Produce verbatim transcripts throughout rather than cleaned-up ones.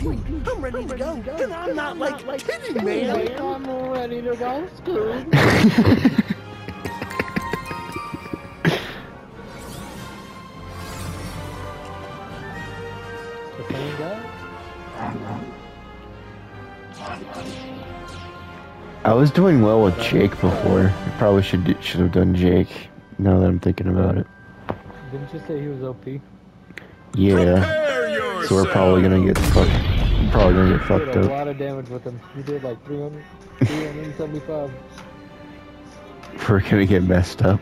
I'm ready to go, and I'm not like kidding, man. I'm ready to go, Scoob. The same guy? I was doing well with Jake before. I probably should do, should have done Jake. Now that I'm thinking about it. Didn't you say he was O P? Yeah. So we're probably gonna get fucked. We're probably gonna get You fucked did a up. lot of damage with him. You did like three hundred, three hundred seventy-five. We're gonna get messed up.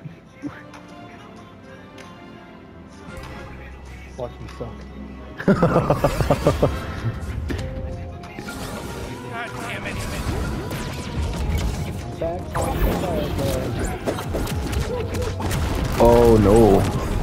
Watch me suck. Back on the fire, Oh no.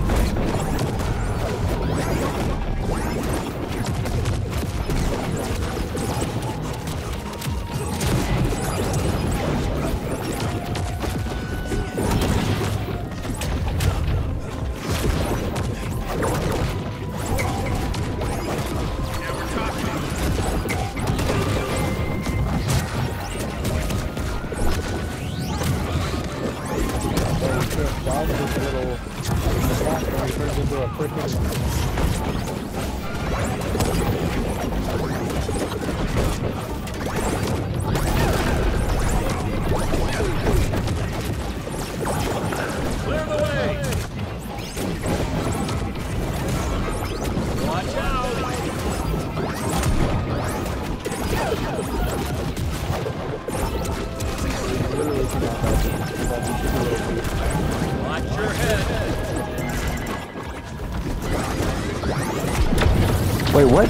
dog with a little the black one turns into a freaking Clear the way! Watch out! Watch your head! Wait, what?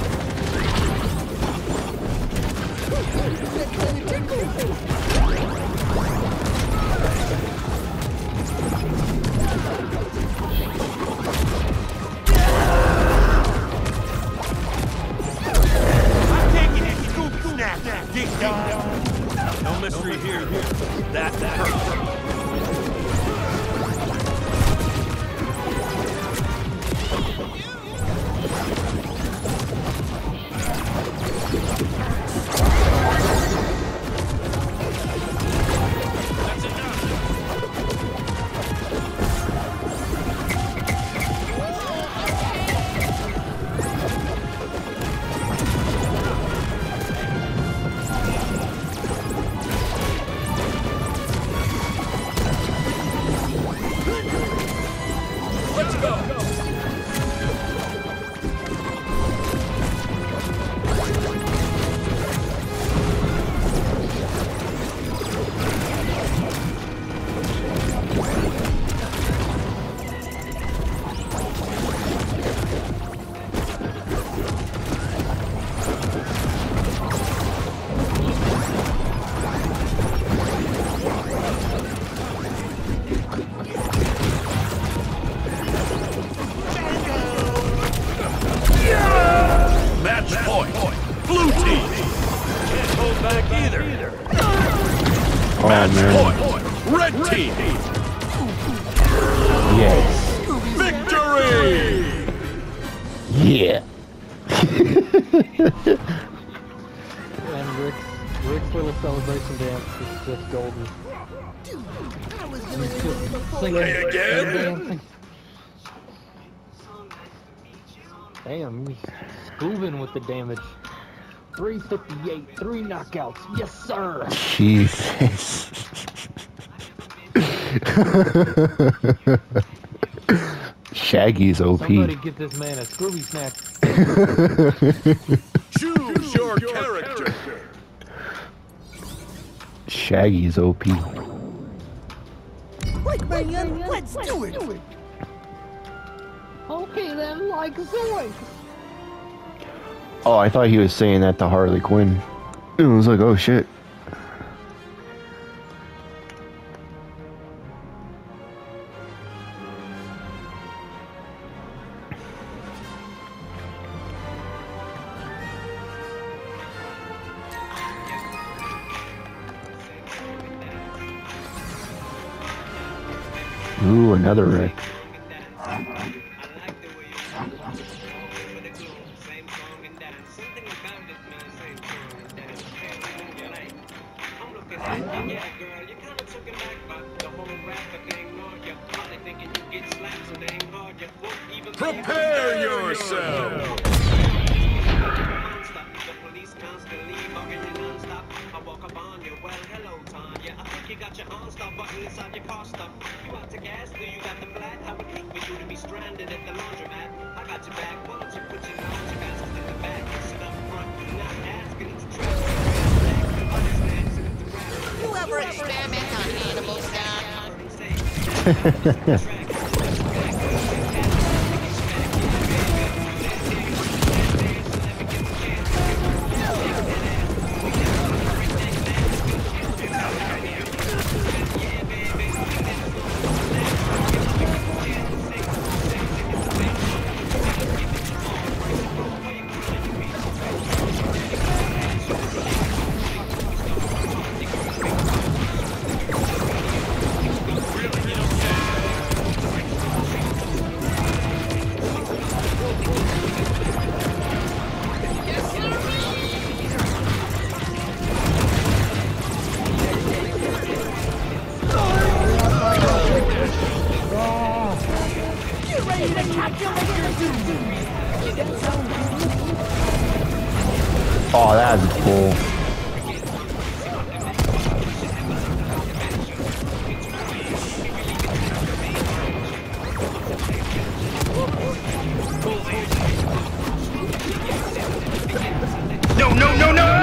No mystery here. That, that hurt. Let's go! Match point! Blue team! Can't hold back either! Oh Match man. point! Red team! Yes. Victory! Yeah. and Rick's Rick's little celebration dance is just golden. He's just singing Play again? and dancing. Damn, he's scoobing with the damage. three fifty-eight, three knockouts. Yes, sir. Jesus. Shaggy's O P. Somebody get this man a Scooby snack. Choose your character! Shaggy's O P. Right, man, let's do it! Okay then, like Zoink. Oh, I thought he was saying that to Harley Quinn. I was like, oh shit. Ooh, another wreck. Prepare yourself! You ever experiment on animals, Doc? Oh, that's cool. No, no, no, no!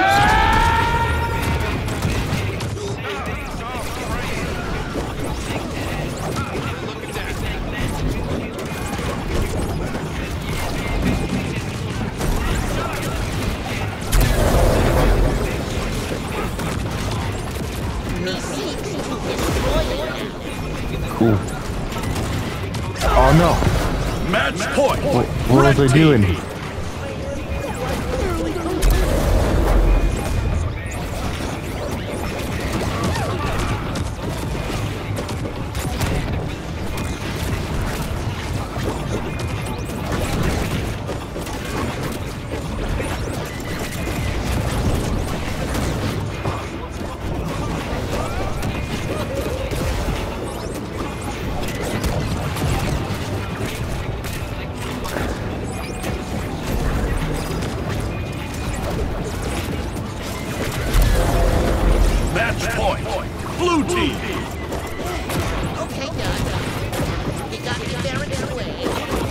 Cool. Oh no! Match point! What, what was I doing? Match point! Blue team! Okay, Doc. You got me there in your way.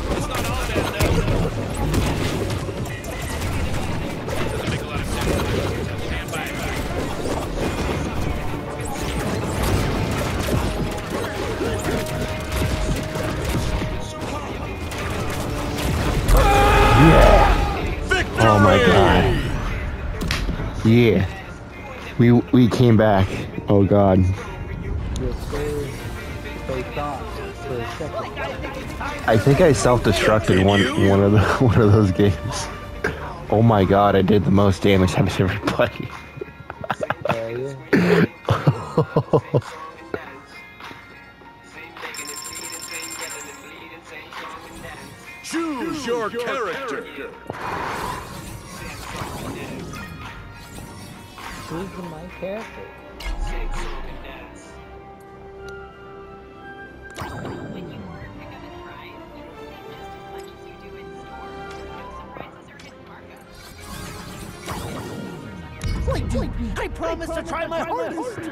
Victory! Oh my god. Yeah. We we came back. Oh god. Yes, sir. They thought for a second. I think I self-destructed one one of the one of those games. Oh my god, I did the most damage out of everybody. Hell yeah. Choose your character! Choosing my character. When you order pickup and fries, you don't save just as much as you do in store. No surprises or hidden markups. Wait, wait, I promised to try my hardest.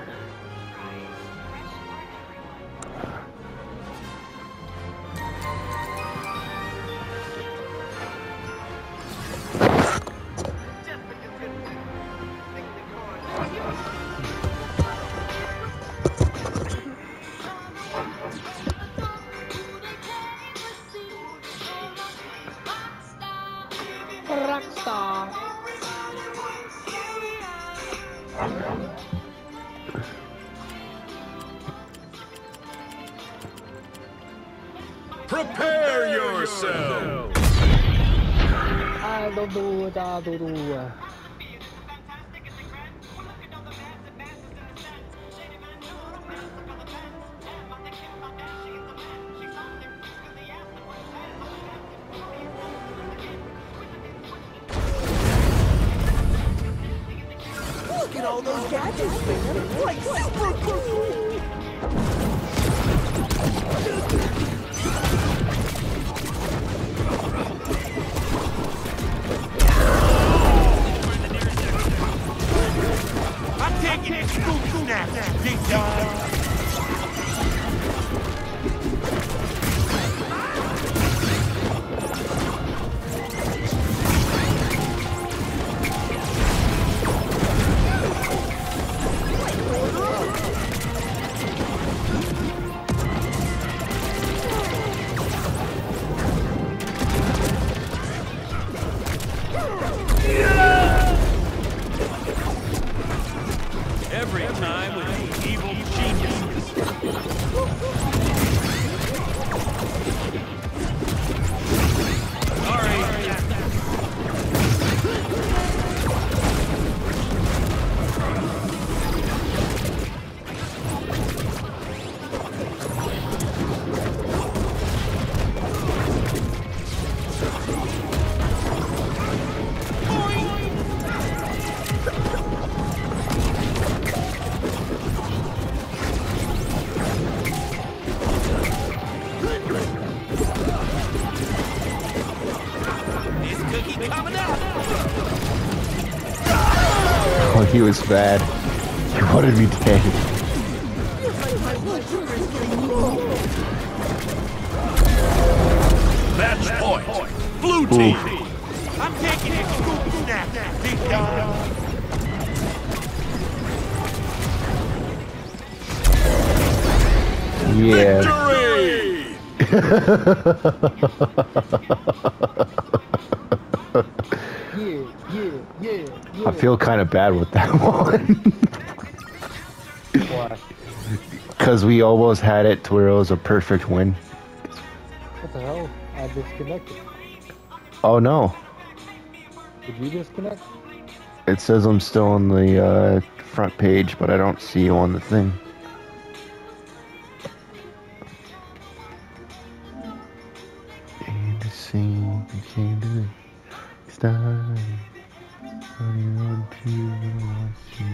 Rockstar. Prepare yourself! I don't do it, I don't do it. Look at all those gadgets, man. Like super cool. coming up! Oh, he was bad. He wanted me dead. Match point. Blue team. Ooh. I'm taking it. Scoop snap. Big dog. Yeah. Yeah, yeah, yeah, yeah. I feel kind of bad with that one. Why? Because we almost had it to where it was a perfect win. What the hell? I disconnected. Oh no. Did you disconnect? It says I'm still on the uh, front page, but I don't see you on the thing. And to see you came to the start. Running on to watch you.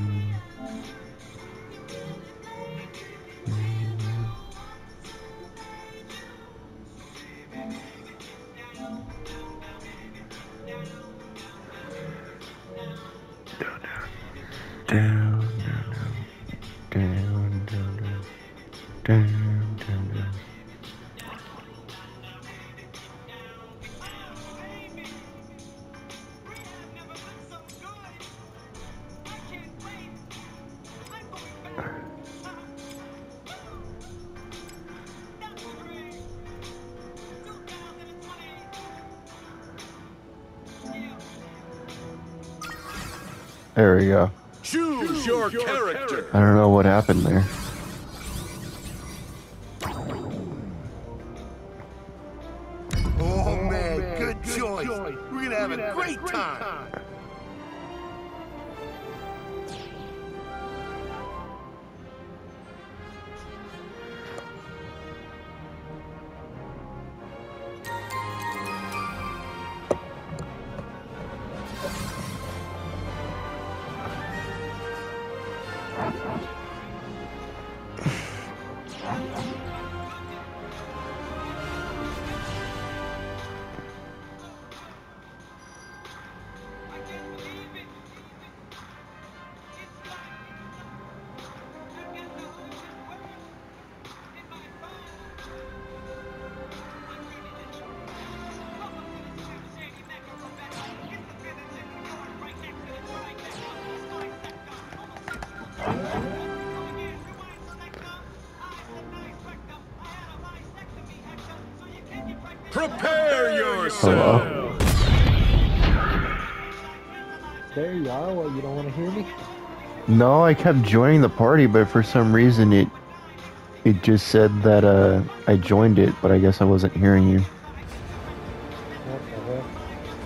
Down, down, down, down, down, down, down, down. There we go. Choose your character. I don't know what happened there. Oh man, good choice. We're gonna have a great time. Prepare yourself. Hello? There you are. What, you don't want to hear me? No, I kept joining the party, but for some reason it it just said that uh, I joined it, but I guess I wasn't hearing you. What the heck?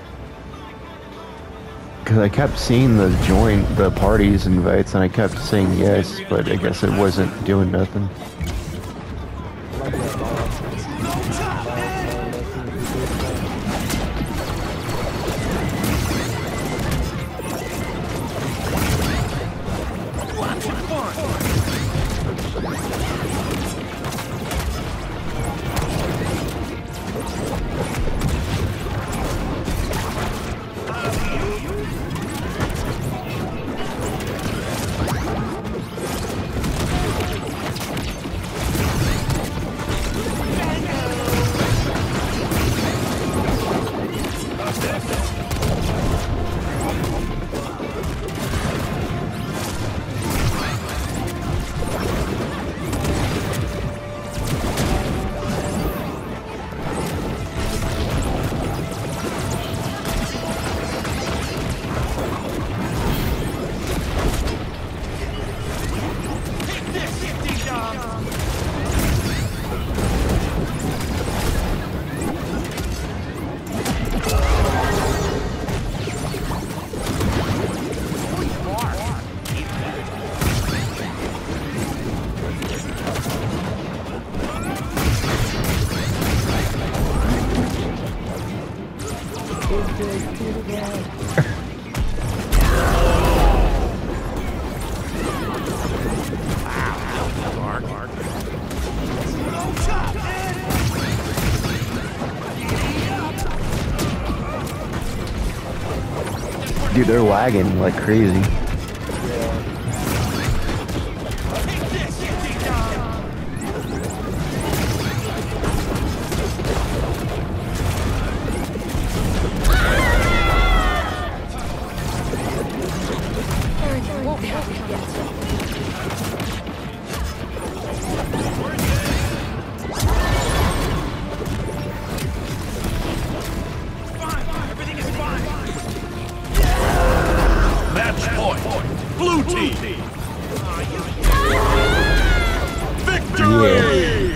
Because I kept seeing the join the parties invites, and I kept saying yes, but I guess it wasn't doing nothing. Dude, they're lagging like crazy. Aaron, you won't have it yet. Everything is fine. Match point. Blue team. Victory!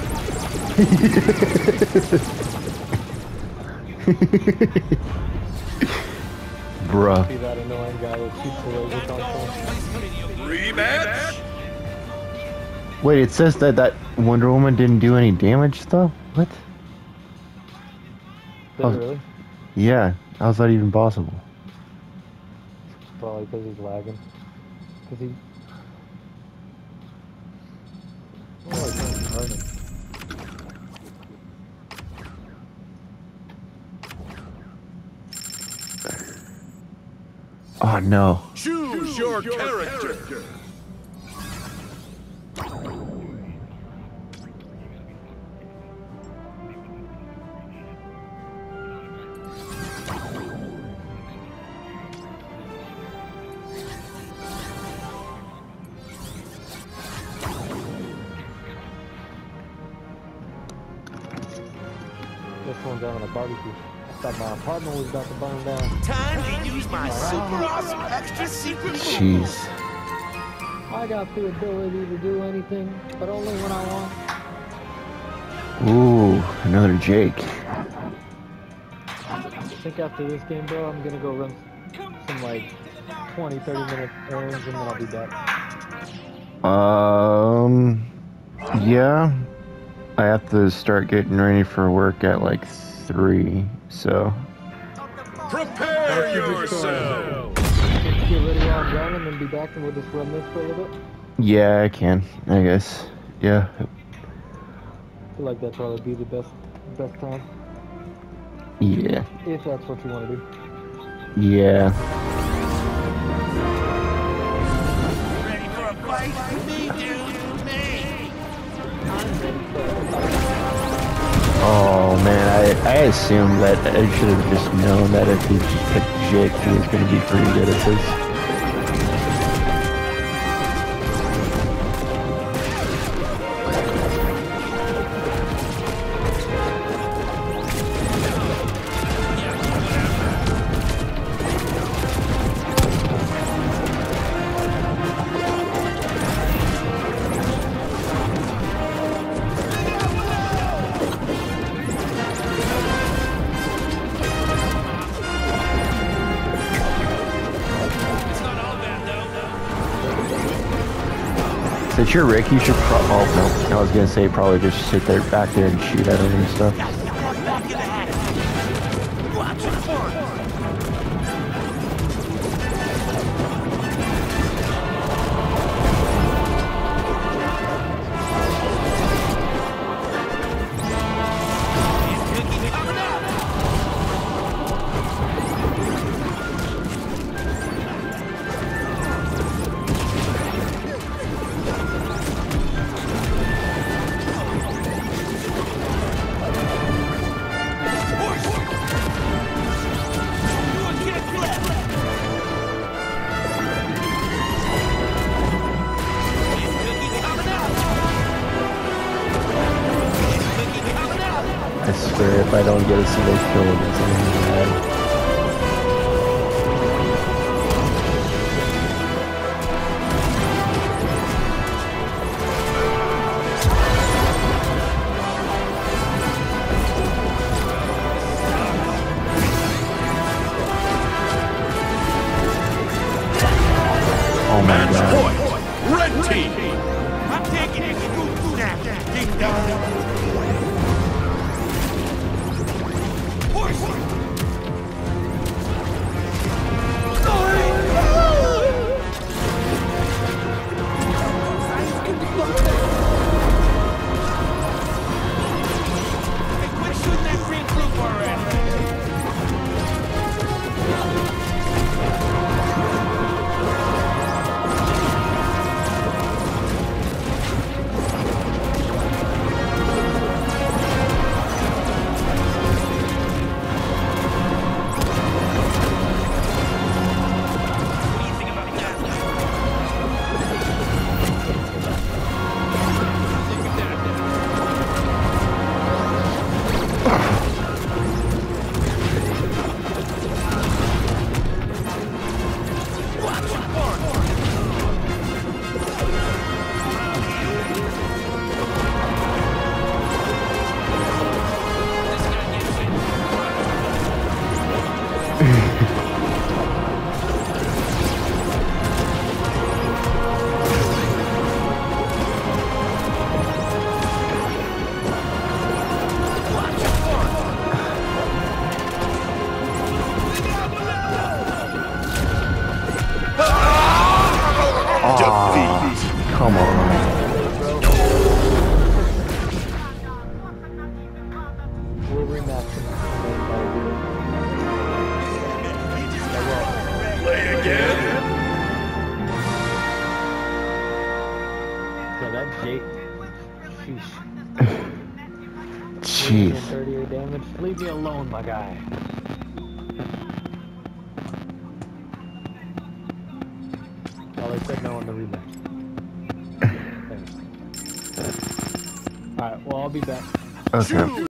Bruh. See that annoying guy that shoots the laser console? Rematch? Wait, it says that that Wonder Woman didn't do any damage though? What? Did Oh. it really? Yeah, how's that even possible? Probably because he's lagging. Because he... Oh, I can't burn him. Oh no. Choose your character. This one's having a barbecue. I thought my apartment was about to burn down. Time to use my super awesome extra secret move. Jeez. I got the ability to do anything, but only when I want. Ooh, another Jake. I think after this game, bro, I'm gonna go run some like twenty, thirty minute errands and then I'll be back. Um, yeah. I have to start getting ready for work at like three, so. Prepare yourself. Just get ready while I'm done and then be back and we'll just run this for a little bit. Yeah, I can, I guess. Yeah. I feel like that'd probably be the best, best time. Yeah. If that's what you want to do. Yeah. Ready for a fight? Me, dude, me. I'm ready for it. Oh man, I, I assumed that I should have just known that if he picked Jake, he was going to be pretty good at this. Since you're Rick, you should pro- oh no, I was gonna say probably just sit there back there and shoot at him and stuff. Watch it for it. I swear, if I don't get a single kill with this, I'm gonna be mad. Oh my Match god. point. Red team. I'm taking it. Scoot that. Ding dong. Horse. We'll rematch him. Play again. Yeah, that Jake. Sheesh. Jeez. thirty-eight damage. Leave me alone, my guy. Oh, they said no on the rematch. Thanks. Alright, well, I'll be back. Okay.